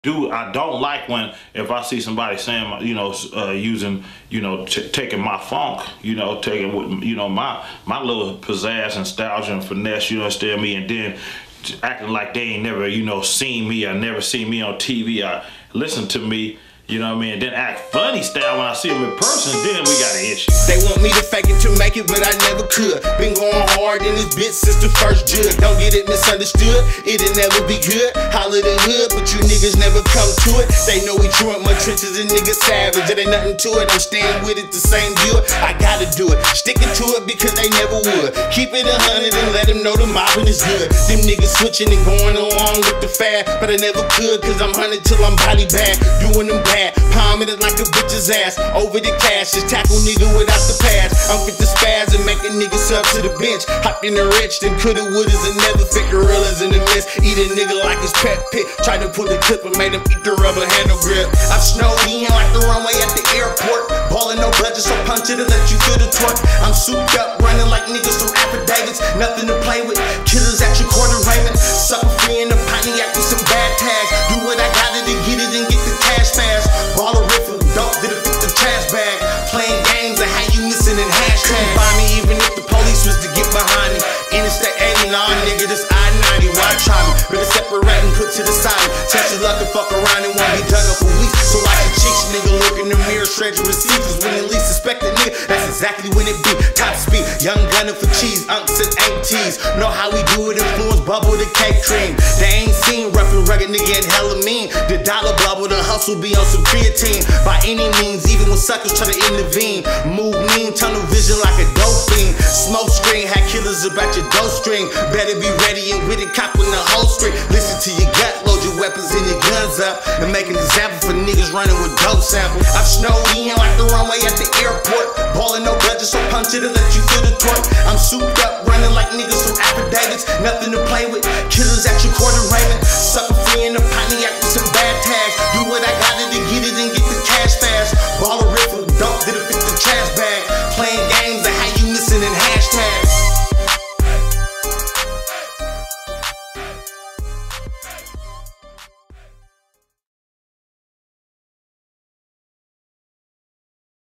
I don't like when if I see somebody saying, you know, using, you know, taking my funk, you know, taking with, you know, my little pizzazz, nostalgia, and finesse, you understand me, and then acting like they ain't never, you know, seen me or never seen me on TV or listen to me. You know what I mean? And then act funny style when I see them in person, then we got an issue. They want me to fake it to make it, but I never could. Been going hard in this bitch since the first jug. Don't get it misunderstood, it'll never be good. Holler the hood, but you niggas never come to it. They know we true in my trenches and niggas savage. It ain't nothing to it, I'm staying with it the same deal. I gotta do it, sticking to it because they never would. Keep it 100 and let them know the mobbing is good. Them niggas switching and going along with the fad, but I never could cause I'm hunted till I'm body bag. Doing them bad. Palming it like a bitch's ass. Over the cash, just tackle nigga without the pass. I'm fit to spaz and make a nigga sub to the bench. Hopped in the rich, then coulda, wouldas, and never fit gorillas in the mist. Eat a nigga like his pet pit. Tried to pull the clip and made him eat the rubber handle grip. I've snowed in like the runway at the airport. Ballin' no budget, so punch it and let you feel the torque. I'm souped up, running like niggas through affidavits. Nothing to play with. Killers at your quarter raiment. Sucker free in the Pontiac with some bad tags. Do what I gotta to get it and get the cash fast. Ball a riffle, dope, did it fit the trash bag. Playing games and how you missing in hashtags. Couldn't find me even if the police was to get behind me. Interstate 89, nigga, this I-90. Why try me? Better separate and put to the side. Test your luck and fuck around and won't be dug up for weeks. So like the cheeks, nigga, look in the mirror, stretch your receivers. When you least suspect a nigga, that's exactly when it be. Top speed, young gunner for cheese, unks and aunties. Know how we do it, influence bubble the cake cream. They ain't seen rough and rugged nigga and hella mean. The dollar bubble, the hustle be on some creatine. By any means, even when suckers try to intervene. Move mean, tunnel vision like a dope fiend. Smoke screen, had killers about your dough string. Better be ready and with it, cock with the whole string. Listen to your gut, load your weapons and your guns up. And make an example for niggas running with dope samples. I've snowed in like the runway at the airport. Ballin' no budget, so punch it and let you feel the torque. I'm souped up, running like niggas from affidavits. Nothing to play with, killers at your quarter raiment.